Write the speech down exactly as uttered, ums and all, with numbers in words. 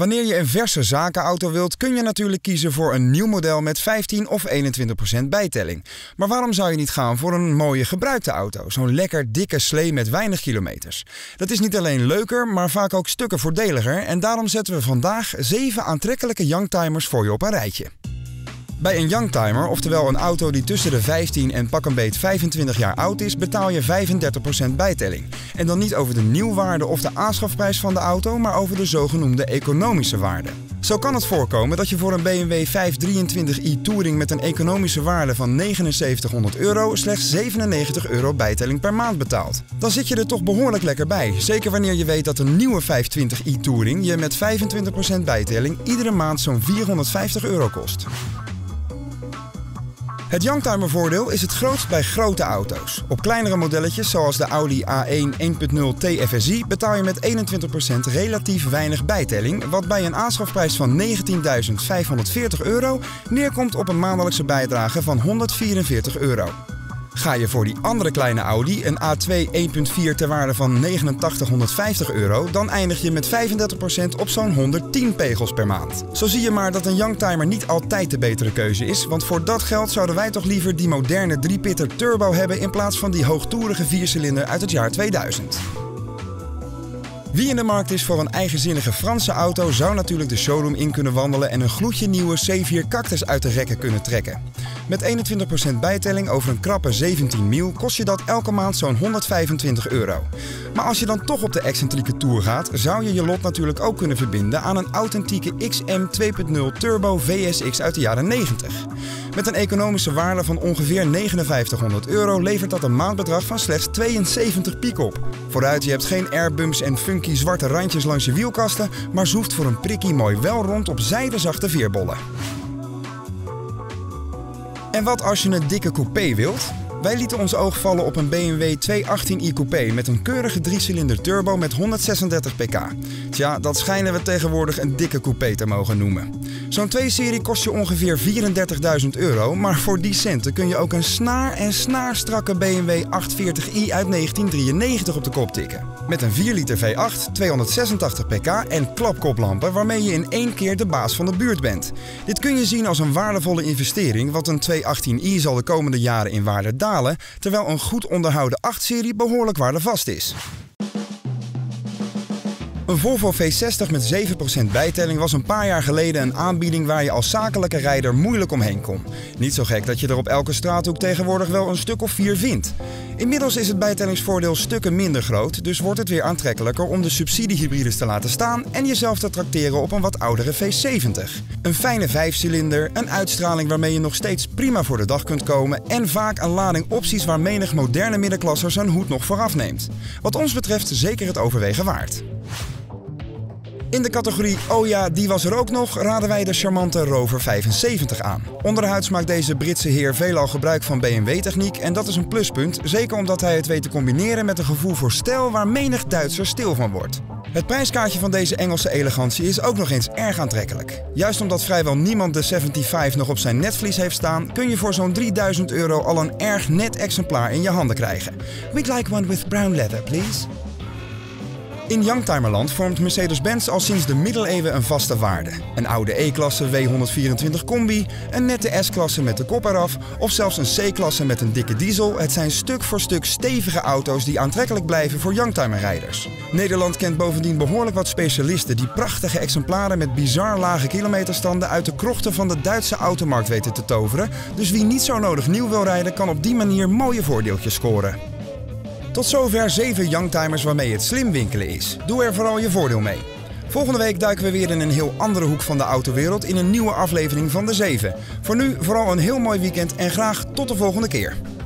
Wanneer je een verse zakenauto wilt, kun je natuurlijk kiezen voor een nieuw model met vijftien of eenentwintig procent bijtelling. Maar waarom zou je niet gaan voor een mooie gebruikte auto? Zo'n lekker dikke slee met weinig kilometers. Dat is niet alleen leuker, maar vaak ook stukken voordeliger. En daarom zetten we vandaag zeven aantrekkelijke youngtimers voor je op een rijtje. Bij een youngtimer, oftewel een auto die tussen de vijftien en pak een beet vijfentwintig jaar oud is, betaal je vijfendertig procent bijtelling. En dan niet over de nieuwwaarde of de aanschafprijs van de auto, maar over de zogenoemde economische waarde. Zo kan het voorkomen dat je voor een B M W vijfhonderddrieëntwintig i Touring met een economische waarde van negenenzeventighonderd euro slechts zevenennegentig euro bijtelling per maand betaalt. Dan zit je er toch behoorlijk lekker bij, zeker wanneer je weet dat een nieuwe vijfhonderdtwintig i Touring je met vijfentwintig procent bijtelling iedere maand zo'n vierhonderdvijftig euro kost. Het youngtimer voordeel is het grootst bij grote auto's. Op kleinere modelletjes zoals de Audi A één één punt nul T F S I betaal je met eenentwintig procent relatief weinig bijtelling, wat bij een aanschafprijs van negentienduizend vijfhonderdveertig euro neerkomt op een maandelijkse bijdrage van honderdvierenveertig euro. Ga je voor die andere kleine Audi, een A twee één punt vier ter waarde van negenentachtighonderdvijftig euro, dan eindig je met vijfendertig procent op zo'n honderdtien pegels per maand. Zo zie je maar dat een youngtimer niet altijd de betere keuze is, want voor dat geld zouden wij toch liever die moderne drie-pitter turbo hebben in plaats van die hoogtoerige viercilinder uit het jaar tweeduizend. Wie in de markt is voor een eigenzinnige Franse auto zou natuurlijk de showroom in kunnen wandelen en een gloedje nieuwe C vier Cactus uit de rekken kunnen trekken. Met eenentwintig procent bijtelling over een krappe zeventien mil kost je dat elke maand zo'n honderdvijfentwintig euro. Maar als je dan toch op de excentrieke tour gaat, zou je je lot natuurlijk ook kunnen verbinden aan een authentieke X M twee punt nul Turbo V S X uit de jaren negentig. Met een economische waarde van ongeveer negenenvijftighonderd euro levert dat een maandbedrag van slechts tweeënzeventig piek op. Vooruit, je hebt geen airbumps en funky zwarte randjes langs je wielkasten, maar zoeft voor een prikkie mooi wel rond op zijdezachte veerbollen. En wat als je een dikke coupé wilt? Wij lieten ons oog vallen op een B M W tweehonderdachttien i Coupé met een keurige driecilinder turbo met honderdzesendertig pk. Tja, dat schijnen we tegenwoordig een dikke coupé te mogen noemen. Zo'n twee serie kost je ongeveer vierendertigduizend euro, maar voor die centen kun je ook een snaar en snaarstrakke B M W achthonderdveertig i uit negentien drieënnegentig op de kop tikken. Met een vier liter V acht, tweehonderdzesentachtig pk en klapkoplampen waarmee je in één keer de baas van de buurt bent. Dit kun je zien als een waardevolle investering, want een tweehonderdachttien i zal de komende jaren in waarde dalen, terwijl een goed onderhouden acht serie behoorlijk waardevast is. Een Volvo V zestig met zeven procent bijtelling was een paar jaar geleden een aanbieding waar je als zakelijke rijder moeilijk omheen kon. Niet zo gek dat je er op elke straathoek tegenwoordig wel een stuk of vier vindt. Inmiddels is het bijtellingsvoordeel stukken minder groot, dus wordt het weer aantrekkelijker om de subsidiehybrides te laten staan en jezelf te trakteren op een wat oudere V zeventig. Een fijne vijfcilinder, een uitstraling waarmee je nog steeds prima voor de dag kunt komen en vaak een lading opties waar menig moderne middenklasser zijn hoed nog vooraf neemt. Wat ons betreft zeker het overwegen waard. In de categorie oh ja, die was er ook nog, raden wij de charmante Rover vijfenzeventig aan. Onderhuids maakt deze Britse heer veelal gebruik van B M W-techniek en dat is een pluspunt, zeker omdat hij het weet te combineren met een gevoel voor stijl waar menig Duitser stil van wordt. Het prijskaartje van deze Engelse elegantie is ook nog eens erg aantrekkelijk. Juist omdat vrijwel niemand de zevenenzeventig nog op zijn netvlies heeft staan, kun je voor zo'n drieduizend euro al een erg net exemplaar in je handen krijgen. We'd like one with brown leather, please. In youngtimerland vormt Mercedes-Benz al sinds de middeleeuwen een vaste waarde. Een oude E-klasse W honderdvierentwintig combi, een nette S-klasse met de kop eraf of zelfs een C-klasse met een dikke diesel. Het zijn stuk voor stuk stevige auto's die aantrekkelijk blijven voor youngtimerrijders. Nederland kent bovendien behoorlijk wat specialisten die prachtige exemplaren met bizar lage kilometerstanden uit de krochten van de Duitse automarkt weten te toveren. Dus wie niet zo nodig nieuw wil rijden kan op die manier mooie voordeeltjes scoren. Tot zover zeven youngtimers waarmee het slim winkelen is. Doe er vooral je voordeel mee. Volgende week duiken we weer in een heel andere hoek van de autowereld in een nieuwe aflevering van de zeven. Voor nu vooral een heel mooi weekend en graag tot de volgende keer.